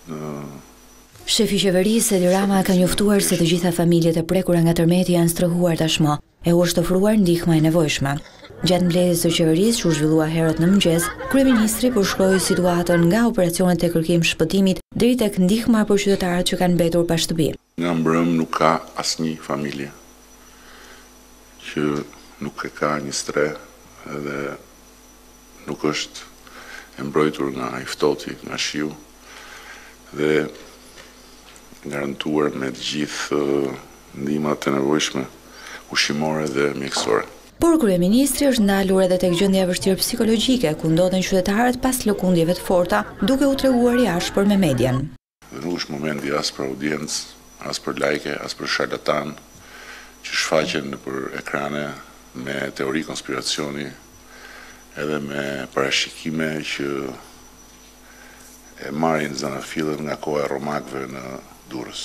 Shefi i qeverisë Edi Rama ka njoftuar se të gjitha familjet e prekura nga tërmeti janë strehuar tashmë e u është ofruar ndihma e nevojshme. Gjatë mbledhjes së qeverisë, që u zhvillua herët në mëngjes, kryeministri përshkroi situatën nga operacionet e kërkim shpëtimit deri tek ndihma për qytetarët që kanë mbetur pa shtëpi. Nga mbrëm nuk ka asnjë familje që nuk e ka një streh edhe nuk është e mbrojtur nga i ftohti, nga shiu dhe garantuar me të gjithë ndihmat e nevojshme ushqimore dhe mjekësore. Por kryeministri është ndalur edhe tek gjendja e vështirë psikologjike ku ndodhen qytetarët pas lëkundjeve të forta, duke u treguar i ashpër me median. Dhe nuk është momenti as për audiencë, as për lajke, as për sharlatan që shfaqen nëpër ekrane me teori konspiracioni edhe me parashikime që e marrin zanafillën nga koha e romakëve në Durrës.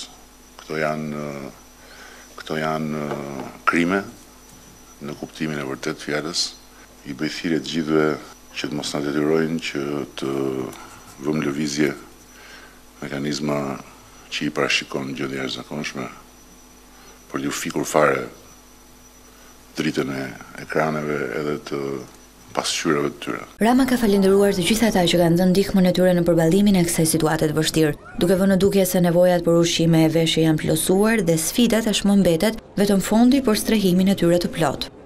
Këto janë krime në kuptimin e vërtet fjalës. I bëj thirrje të gjithëve që të mos na detyrojnë që të vëmë lëvizje mekanizma që i parashikon gjendje e jashtëzakonshme për t'u fikur fare dritën e ekraneve edhe të pasqyrave të tyre. Rama ka falendëruar të gjithë ata që kanë dhënë ndihmën e tyre në përballimin e kësaj situate të vështirë, duke vënë në dukje se nevojat për ushqime e veshje janë plotësuar dhe sfida tashmë mbetet vetëm fondi për strehimin e tyre të plotë.